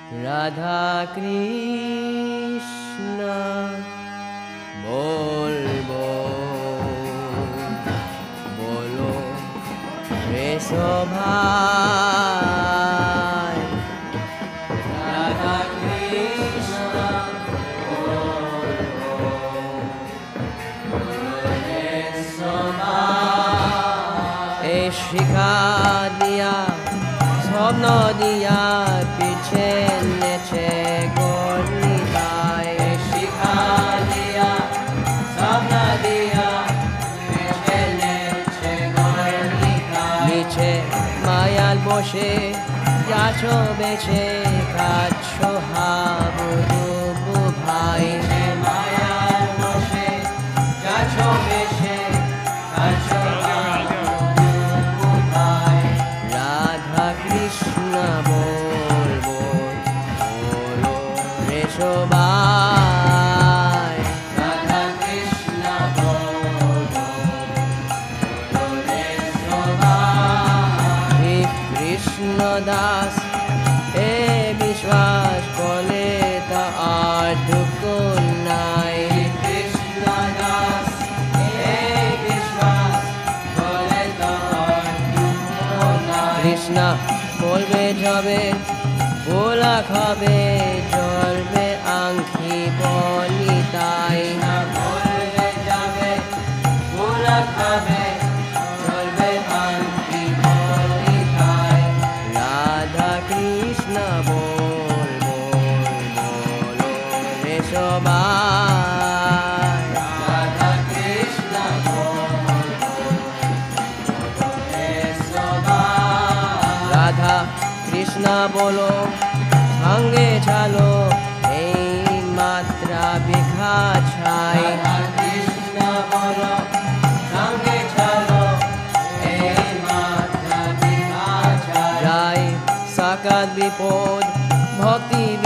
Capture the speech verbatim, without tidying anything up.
রাধা কৃষ্ণ বলবো বলো রে সভায় রাধা কৃষ্ণ বলবো বলো রে সভায় এ শিখা দিয়া স্বপ্ন দিয়া পিছে নেছে গণিতায় শিখা দিয়া স্বপ্ন দিয়া পিছে নেছে গণিতায় নিচে মায়াল বসে যাচ্ছো বেছে খাচ্ছো হাবুডুবু ভাই মায়াল বসে যাচ্ছো বেছে খাচ্ছো হাবুডুবু ভাই রাধা কৃষ্ণ বলবো বলো রে সবাই রাধা কৃষ্ণ বলবো বলো রে সবাই কৃষ্ণ দাস এ বিশ্বাস করলে তা আর দুঃখ নাই কৃষ্ণ দাস এ বিশ্বাস করলে তা আর দুঃখ নাই কৃষ্ণ বলবে যাবে গোলা খাবে জ্বলবে আংখি বলিতাই বলবে যাবে গোলা খাবে জ্বলবে আংখি বলিতাই রাধা কৃষ্ণ বলবো বলো রে সবাই রাধা কৃষ্ণ বলবো বলো রে সবাই রাধা কৃষ্ণ বলো সঙ্গে চলো এই মাত্রা বিঘা ছাই কৃষ্ণ বলো সঙ্গে চলো এই মাত্রা বিঘা ছাই যাই সাকাত বিপদ ভক্তি